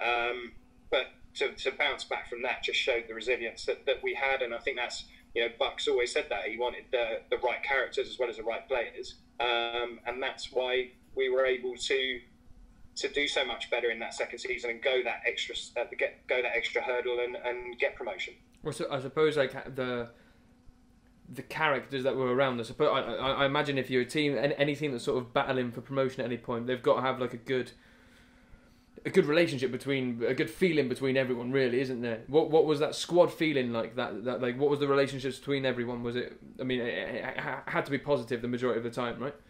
But to bounce back from that just showed the resilience that we had. And I think that's, Bucks always said that. He wanted the right characters as well as the right players. And that's why we were able to do so much better in that second season and go that extra hurdle and get promotion. Well, so I suppose like the characters that were around us. I imagine if you're a team, any team that's sort of battling for promotion at any point, they've got to have like a good relationship a good feeling between everyone, really, isn't there? What was that squad feeling like? That like, what was the relationships between everyone? Was it? I mean, it had to be positive the majority of the time, right?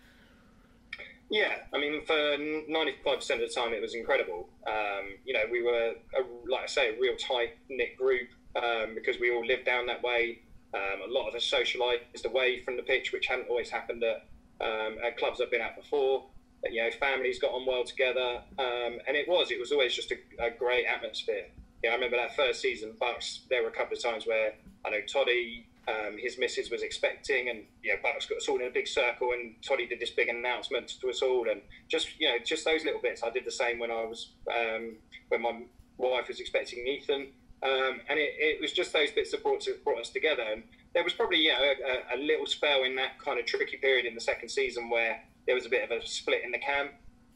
Yeah, I mean, for 95% of the time, it was incredible. We were, like I say, a real tight-knit group because we all lived down that way. A lot of us socialised away from the pitch, which hadn't always happened at clubs I've been at before. Families got on well together, and it was always just a great atmosphere. I remember that first season, Bucks, there were a couple of times where I know Toddy, his missus was expecting, and Bucks got us all in a big circle, and Toddy did this big announcement to us all, and just those little bits. I did the same when I was when my wife was expecting Ethan, and it was just those bits that brought us together. And there was probably a little spell in that kind of tricky period in the second season where there was a bit of a split in the camp.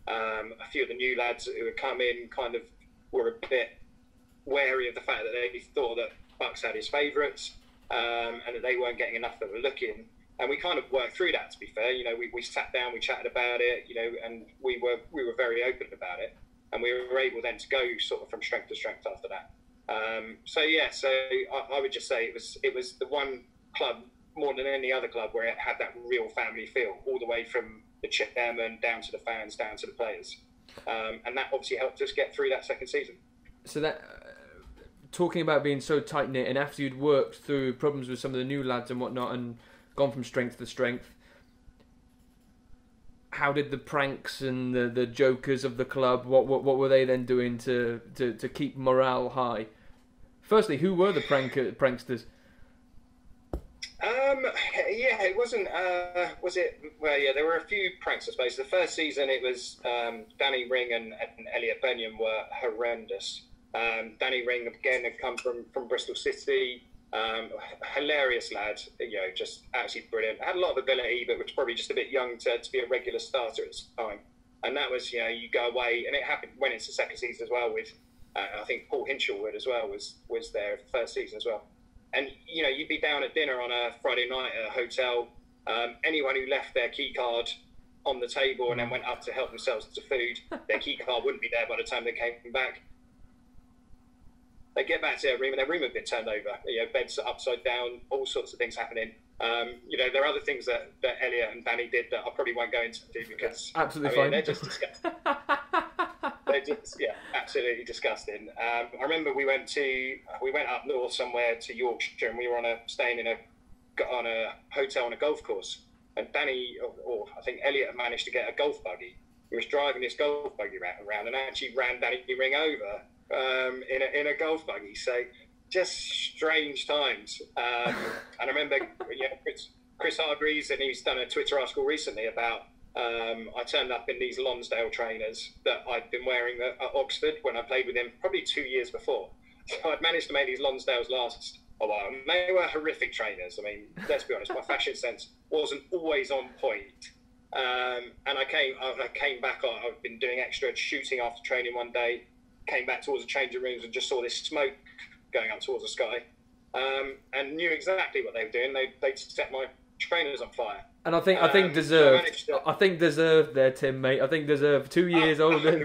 A few of the new lads who had come in kind of were a bit wary of the fact that they thought that Bucks had his favourites, and that they weren't getting enough that were looking. And we kind of worked through that, to be fair. We sat down, we chatted about it, and we were very open about it. And we were able then to go sort of from strength to strength after that. So I would just say it was the one club more than any other club where it had that real family feel, all the way from the chairman down to the fans, down to the players. And that obviously helped us get through that second season. So that, talking about being so tight-knit, and after you'd worked through problems with some of the new lads and whatnot and gone from strength to strength, how did the pranks and the jokers of the club, what were they then doing to keep morale high? Firstly, who were the pranksters? Yeah, it wasn't. Was it? Well, yeah, there were a few pranks, I suppose. The first season, it was Danny Ring and Elliot Benyon were horrendous. Danny Ring again had come from Bristol City. Hilarious lad, just absolutely brilliant. Had a lot of ability, but was probably just a bit young to be a regular starter at this time. And that was, you go away, and it happened when it's the second season as well. With I think Paul Hinchelwood as well was there for the first season as well. And you'd be down at dinner on a Friday night at a hotel. Anyone who left their key card on the table and then went up to help themselves to food, their key card wouldn't be there by the time they came back. They get back to their room and their room had been turned over. Beds are upside down, all sorts of things happening. There are other things that Elliot and Danny did that I probably won't go into because absolutely fine. They're just disgusting. They're just, absolutely disgusting. I remember we went up north somewhere to Yorkshire, and we were staying on a hotel on a golf course. And Danny, or I think Elliot, had managed to get a golf buggy. He was driving this golf buggy around and actually ran Danny Ring over in a golf buggy. So just strange times. And I remember, Chris Hargreaves, and he's done a Twitter article recently about. I turned up in these Lonsdale trainers that I'd been wearing at Oxford when I played with him probably 2 years before. So I'd managed to make these Lonsdales last a while. And they were horrific trainers. I mean, let's be honest, my fashion sense wasn't always on point. And I came back. I've been doing extra shooting after training one day. Came back towards the changing rooms and just saw this smoke going up towards the sky, and knew exactly what they were doing. They'd set my trainers on fire. And I think deserved. I think deserved there, Tim, mate. I think deserved. 2 years older.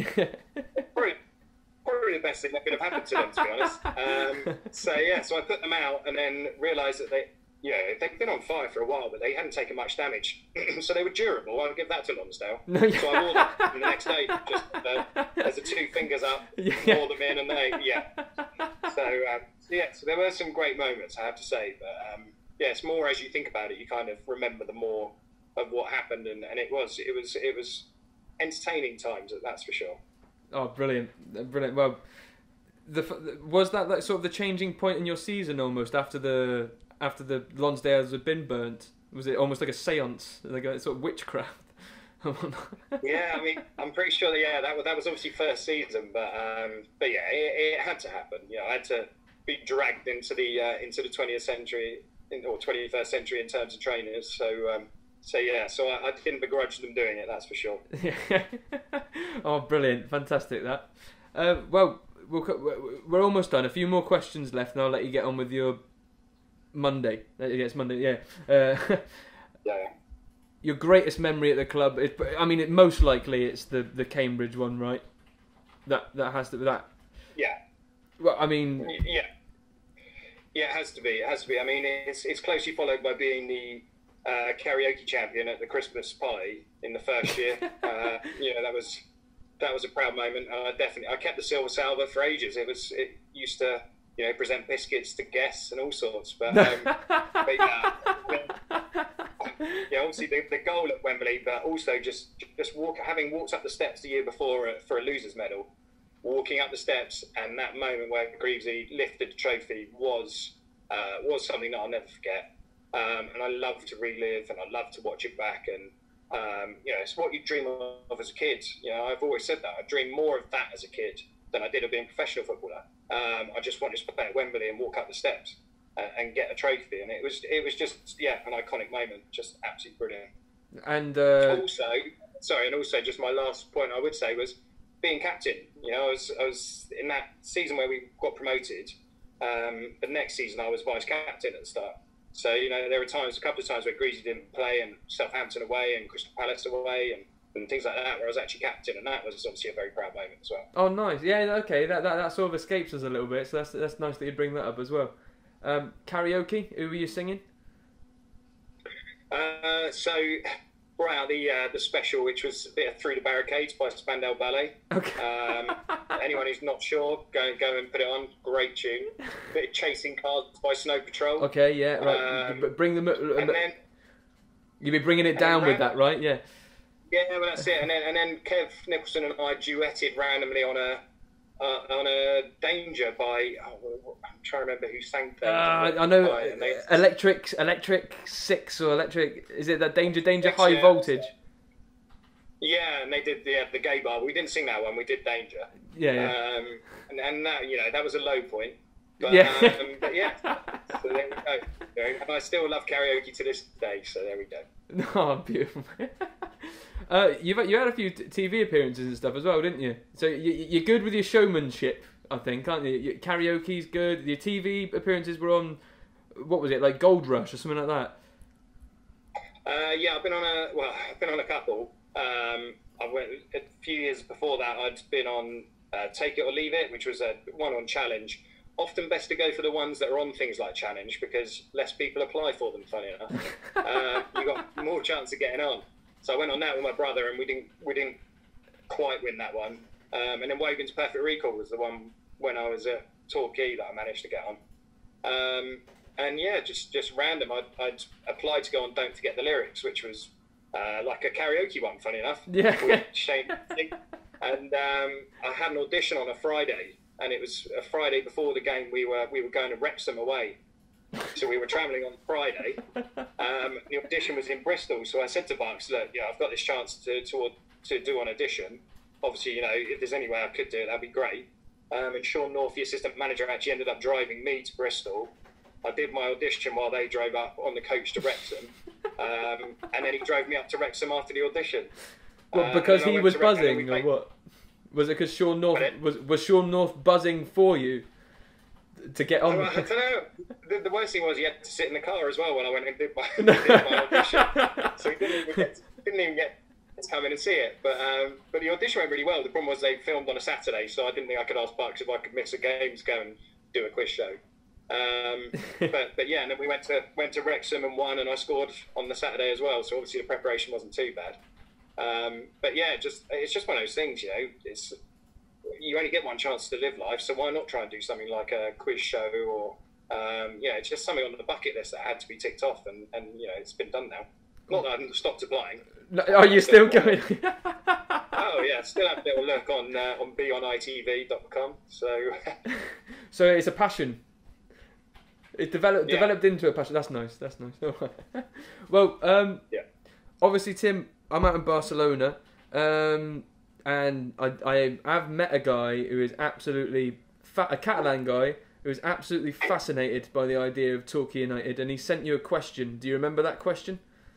Probably the best thing that could have happened to them, to be honest. So I put them out and then realised that they'd been on fire for a while, but they hadn't taken much damage. So they were durable. I'll give that to Lonsdale. So I wore them the next day, just as the 2 fingers up, wore them in, and So there were some great moments, I have to say. But it's more as you think about it, you kind of remember the more of what happened, and it was entertaining times, that's for sure. Oh, brilliant! Well, was that like sort of the changing point in your season almost after the Lonsdales had been burnt? Was it almost like a seance, like a sort of witchcraft? Yeah, I mean, I'm pretty sure that was obviously first season, but it had to happen. I had to be dragged into the 20th century or 21st century in terms of trainers. So I didn't begrudge them doing it, that's for sure. Oh, brilliant. Fantastic, that. Well, we're almost done. A few more questions left, and I'll let you get on with your Monday. It's Monday, yeah. Yeah. Your greatest memory at the club, most likely it's the Cambridge one, right? That has to be that. Yeah. Well, I mean... Yeah, it has to be. I mean, it's closely followed by being the karaoke champion at the Christmas party in the first year. That was a proud moment. I kept the silver salver for ages. It used to present biscuits to guests and all sorts. But obviously the goal at Wembley, but also just having walked up the steps the year before for a losers medal, walking up the steps, and that moment where Greavesy lifted the trophy was something that I'll never forget. And I love to relive, and I love to watch it back. And it's what you dream of as a kid. I've always said that I dreamed more of that as a kid than I did of being a professional footballer. I just wanted to play at Wembley and walk up the steps and get a trophy, and it was just an iconic moment, just absolutely brilliant. And also just my last point I would say was being captain. I was in that season where we got promoted. The next season I was vice captain at the start. So there were a couple of times where Greasy didn't play, and Southampton away and Crystal Palace away and things like that, where I was actually captain, and that was obviously a very proud moment as well. Oh, nice. Yeah, okay, that sort of escapes us a little bit, so that's nice that you bring that up as well. Karaoke, who were you singing? So brought out the special, which was a bit of Through the Barricades by Spandau Ballet. Okay. Anyone who's not sure, go and put it on. Great tune. Bit of Chasing Cars by Snow Patrol. Okay, yeah, right. Bring them. And then You'll be bringing it down with that, right? Yeah. Yeah, well, that's it. And then Kev Nicholson and I duetted randomly on a Danger by. I'm trying to remember who sang that. I know. Electric 6 or Electric. Is it that Danger High Voltage? Yeah, and they did the gay bar. We didn't sing that one. We did Danger. Yeah. And that, that was a low point. But, yeah. But yeah. So there we go. And I still love karaoke to this day. So there we go. Oh, beautiful. You had a few TV appearances and stuff as well, didn't you? So you're good with your showmanship, I think, aren't you? Karaoke's good. Your TV appearances were on, what was it, like Gold Rush or something like that? Yeah, I've been on a couple. I went a few years before that. I'd been on Take It or Leave It, which was one on Challenge. Often best to go for the ones that are on things like Challenge because less people apply for them. Funny enough, you got more chance of getting on. So I went on that with my brother, and we didn't quite win that one. And then Wogan's Perfect Recall was the one when I was at Torquay that I managed to get on. And yeah, just random. I'd applied to go on Don't Forget the Lyrics, which was like a karaoke one. Funny enough, yeah. With Shane. And I had an audition on a Friday, and it was a Friday before the game. We were going to Wrexham away. So we were travelling on Friday. The audition was in Bristol, so I said to Barks, "Look, I've got this chance to do an audition. Obviously, if there's any way I could do it, that'd be great." And Sean North, the assistant manager, actually ended up driving me to Bristol. I did my audition while they drove up on the coach to Wrexham, and then he drove me up to Wrexham after the audition. What, because he was buzzing, or what? Was it because Sean North was Sean North buzzing for you to get on? I don't know. The worst thing was he had to sit in the car as well when I went and did my audition, so he didn't even get to come in and see it. But the audition went really well. The problem was they filmed on a Saturday, so I didn't think I could ask Bucks if I could miss a game to go and do a quiz show. But yeah, and then we went to Wrexham and won, and I scored on the Saturday as well. So obviously the preparation wasn't too bad. But yeah, it's just one of those things, you only get one chance to live life, so why not try and do something like a quiz show or it's just something on the bucket list that had to be ticked off, and it's been done now. Not that I haven't stopped applying. No, are you still going? Oh yeah, still have a little look on beonitv.com. So it's a passion. It developed into a passion. That's nice. Well, yeah. Obviously, Tim, I'm out in Barcelona, and I have met a guy who is absolutely a Catalan guy who is absolutely fascinated by the idea of Torquay United, and he sent you a question. Do you remember that question?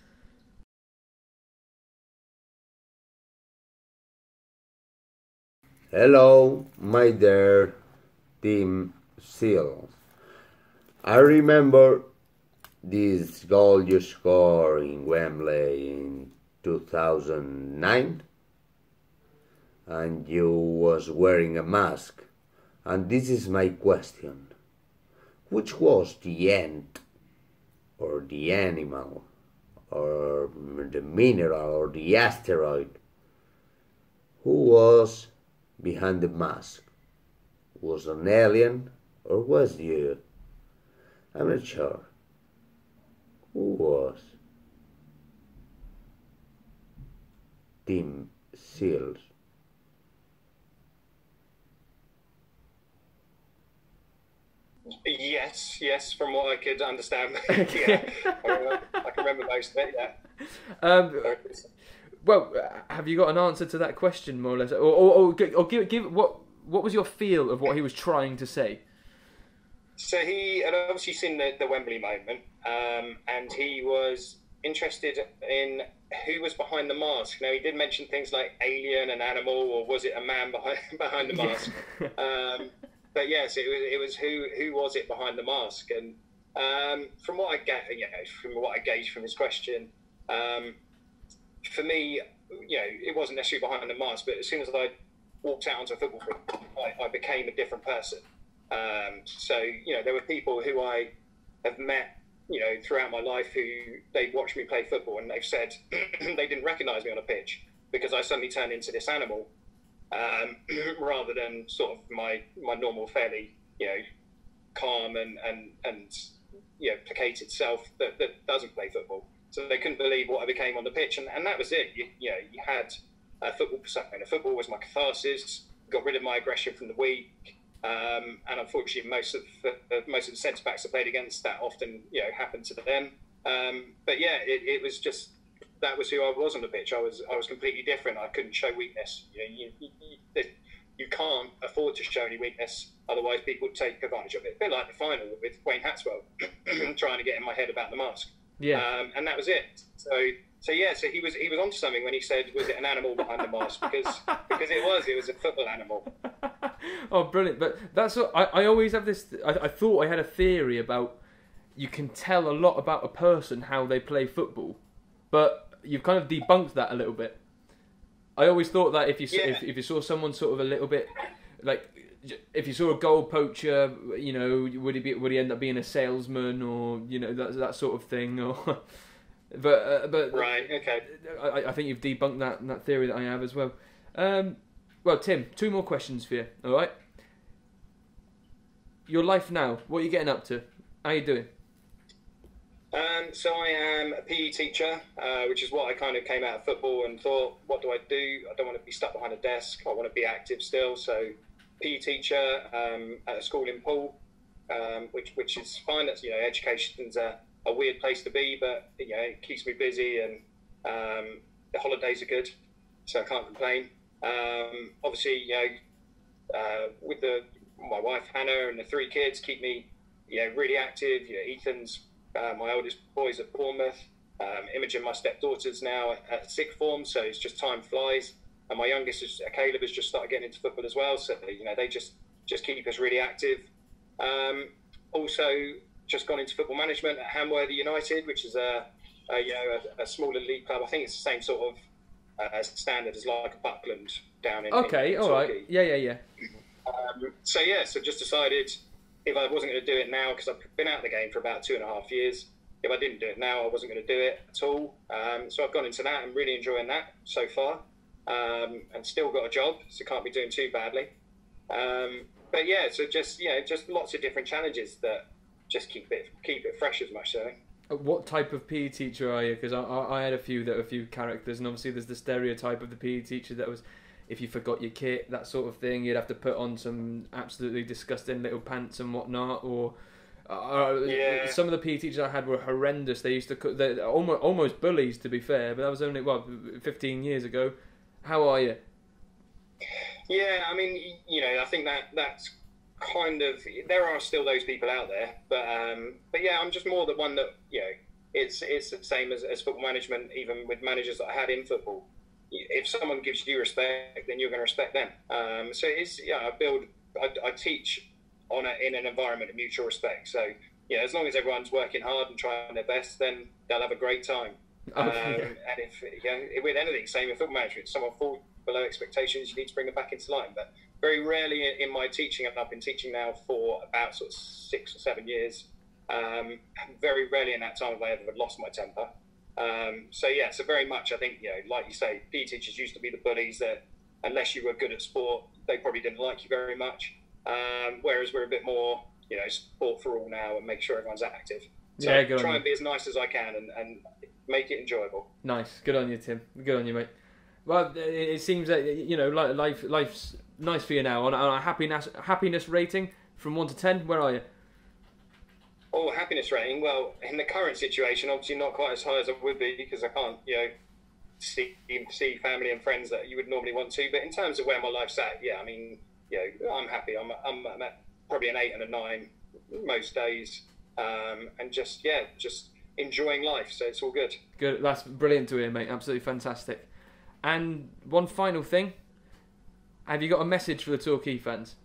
Hello, my dear Tim Sills. I remember this goal you scored in Wembley in 2009, and you was wearing a mask. And this is my question. Which was the ant, or the animal, or the mineral, or the asteroid? Who was behind the mask? Was an alien, or was you? I'm not sure. Who was? Tim Sills. Yes, from what I could understand. Yeah, I can remember most of it, yeah. Well, have you got an answer to that question, more or less? Or give what was your feel of what he was trying to say? So he had obviously seen the Wembley moment, and he was interested in who was behind the mask. Now, he did mention things like alien and animal, or was it a man behind the mask? But yes, it was who was it behind the mask? And from what I gauged from his question, for me, it wasn't necessarily behind the mask, but as soon as I walked out onto a football field, I became a different person. So there were people who I have met throughout my life who they've watched me play football and they've said they didn't recognise me on a pitch because I suddenly turned into this animal, rather than sort of my normal, fairly calm and placated self that doesn't play football. So they couldn't believe what I became on the pitch, and that was it. You had a football persona. Football was my catharsis. Got rid of my aggression from the week. And unfortunately, most of the centre backs I played against, that often happened to them. But yeah, it was just, that was who I was on the pitch. I was completely different. I couldn't show weakness. You can't afford to show any weakness, otherwise people would take advantage of it. A bit like the final with Wayne Hatswell, trying to get in my head about the mask. Yeah. And that was it. So he was onto something when he said, was it an animal behind the mask? Because it was a football animal. Oh, brilliant. But that's what I always have this, I thought I had a theory about, you can tell a lot about a person how they play football, but you've kind of debunked that a little bit. I always thought that if you saw someone sort of a little bit, like, if you saw a goal poacher, would he end up being a salesman, or that sort of thing, or but right, okay. I think you've debunked that theory that I have as well. Well, Tim, 2 more questions for you. All right. Your life now. What are you getting up to? How are you doing? So I am a PE teacher, which is what I kind of came out of football and thought, what do? I don't want to be stuck behind a desk. I want to be active still. So PE teacher at a school in Poole, which is fine. That's education's a weird place to be, but it keeps me busy, and the holidays are good, so I can't complain. Obviously, with my wife Hannah and the 3 kids, keep me really active. Ethan's my oldest boy's at Bournemouth. Imogen, my stepdaughter's now at 6th form, so it's just time flies. And my youngest, Caleb, has just started getting into football as well. So they just keep us really active. Also, just gone into football management at Hamworthy United, which is a smaller league club. I think it's the same sort of standard as like Buckland down in. Okay, all right, yeah. So just decided, if I wasn't going to do it now, because I've been out of the game for about 2.5 years, if I didn't do it now, I wasn't going to do it at all. So I've gone into that and really enjoying that so far, and still got a job, so can't be doing too badly. But yeah, so just lots of different challenges that just keep it fresh as much. So. What type of PE teacher are you? Because I had a few characters, and obviously there's the stereotype of the PE teacher that was, if you forgot your kit, that sort of thing, you'd have to put on some absolutely disgusting little pants and whatnot. Or some of the PE teachers I had were horrendous. They used to they're almost bullies, to be fair. But that was only 15 years ago. How are you? Yeah, I mean, I think that's kind of, there are still those people out there, but yeah, I'm just more the one that it's the same as football management. Even with managers that I had in football, if someone gives you respect, then you're going to respect them. So it's I teach in an environment of mutual respect. So as long as everyone's working hard and trying their best, then they'll have a great time. And if with anything, same in football management, if someone falls below expectations, you need to bring them back into line. But very rarely in my teaching, and I've been teaching now for about sort of 6 or 7 years, very rarely in that time have I ever lost my temper. So very much, I think, like you say, PE teachers used to be the bullies that, unless you were good at sport, they probably didn't like you very much. Whereas we're a bit more, sport for all now, and make sure everyone's active. So try and be as nice as I can and make it enjoyable. Nice. Good on you, Tim. Good on you, mate. Well, it seems that, life's nice for you now. On a happiness rating from 1 to 10, where are you? Oh, happiness rating. Well, in the current situation, obviously not quite as high as I would be, because I can't, see family and friends that you would normally want to. But in terms of where my life's at, yeah, I mean, I'm happy. I'm at probably an 8 and a 9 most days, and just enjoying life. So it's all good. Good. That's brilliant to hear, mate. Absolutely fantastic. And one final thing, have you got a message for the Torquay fans?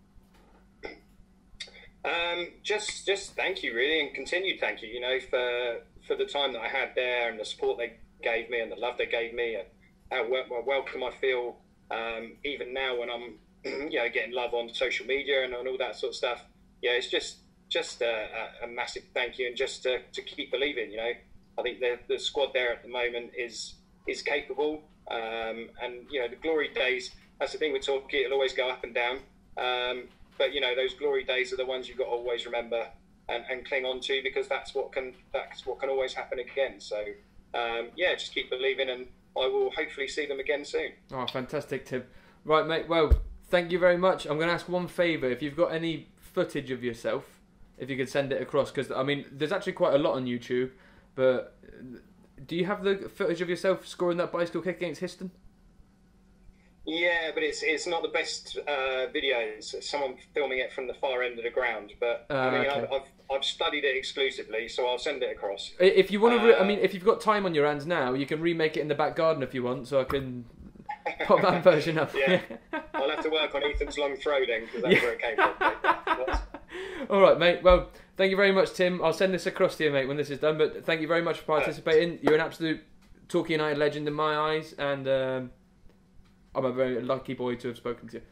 Just thank you, really, and continued thank you, for the time that I had there, and the support they gave me, and the love they gave me, and how welcome I feel, even now when I'm, getting love on social media and on all that sort of stuff. Yeah, it's just just a massive thank you, and just to keep believing. You know, I think the squad there at the moment is capable, and you know, the glory days. That's the thing with Torquay; it'll always go up and down. But you know, those glory days are the ones you've got to always remember and cling on to, because that's what can always happen again. So yeah, just keep believing, and I will hopefully see them again soon. Oh, fantastic, Tim. Right, mate. Well, thank you very much. I'm going to ask one favour. If you've got any footage of yourself, if you could send it across, because I mean, there's actually quite a lot on YouTube. But do you have the footage of yourself scoring that bicycle kick against Histon? Yeah, but it's not the best video. It's someone filming it from the far end of the ground. But I mean, okay. I've studied it exclusively, so I'll send it across. If you want to, I mean, if you've got time on your hands now, you can remake it in the back garden if you want, so I can pop that version up. Yeah, I'll have to work on Ethan's long throw then, because that's where it came from. All right, mate. Well, thank you very much, Tim. I'll send this across to you, mate, when this is done. But thank you very much for participating. You're an absolute Torquay United legend in my eyes, and I'm a very lucky boy to have spoken to you.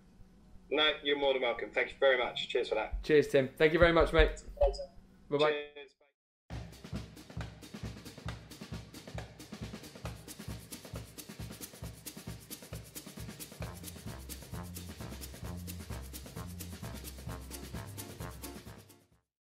No, you're more than welcome. Thank you very much. Cheers for that. Cheers, Tim. Thank you very much, mate. Bye-bye. Cheers.